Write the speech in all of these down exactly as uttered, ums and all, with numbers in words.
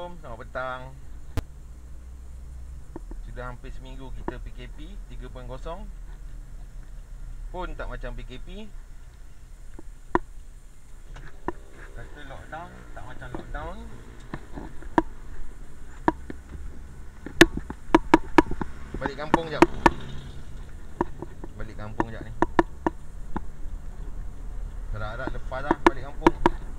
Assalamualaikum, selamat petang. Sudah hampir seminggu kita P K P tiga titik kosong. Pun tak macam P K P. Kata lockdown, tak macam lockdown. Balik kampung jap. Balik kampung jap ni. Harap-harap lepas lah balik kampung.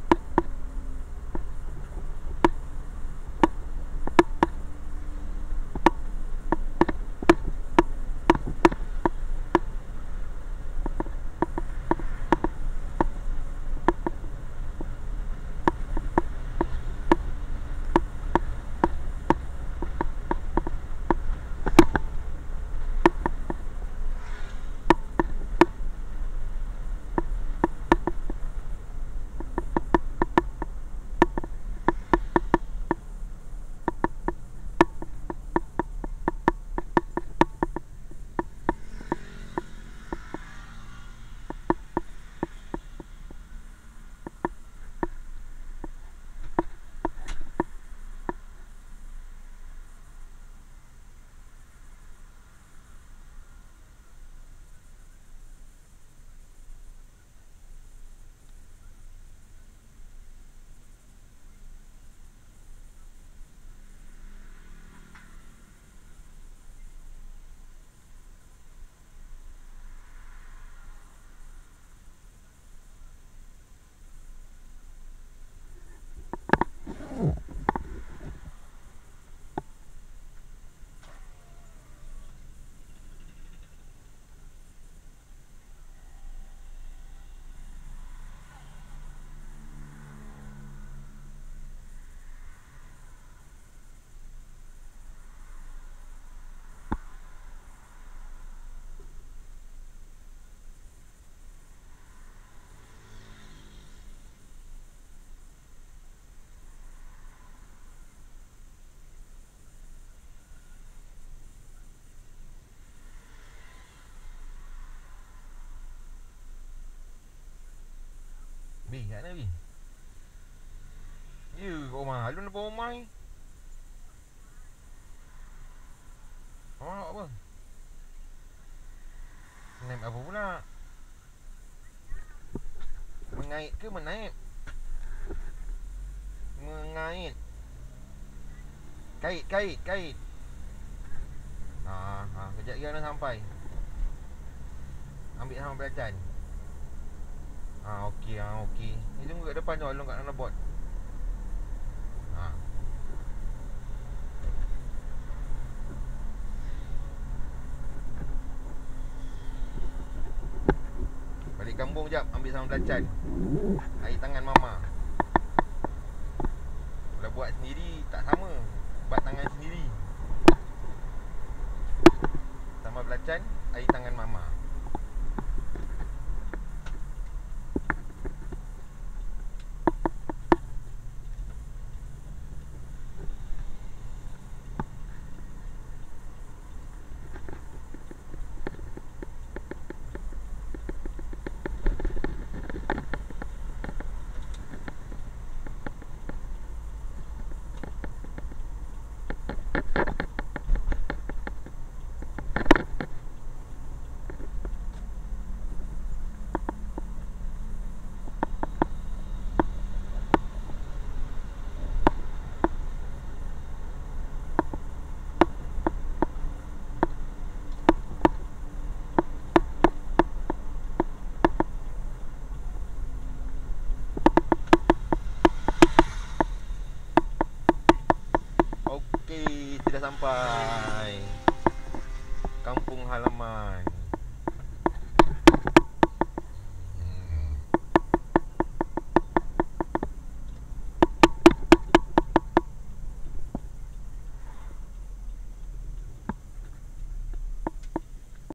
Bi, kat mana Bi? Ya, kat rumah. Alun depan rumah ni. Awak nak apa? Naib apa pula? Mengait ke menaib? Mengait. Kait, kait, kait. Haa, haa, kejap lagi nak sampai. Ambil sama belacan. Ah, okey, ah, okey. Ni tunggu kat depan tu, alung kat dalam bot. Ha. Balik kampung jap, ambil sama belacan. Air tangan mama. Kalau buat sendiri tak sama. Buat tangan sendiri. Sama belacan, air tangan mama. Okey, sudah sampai kampung halaman.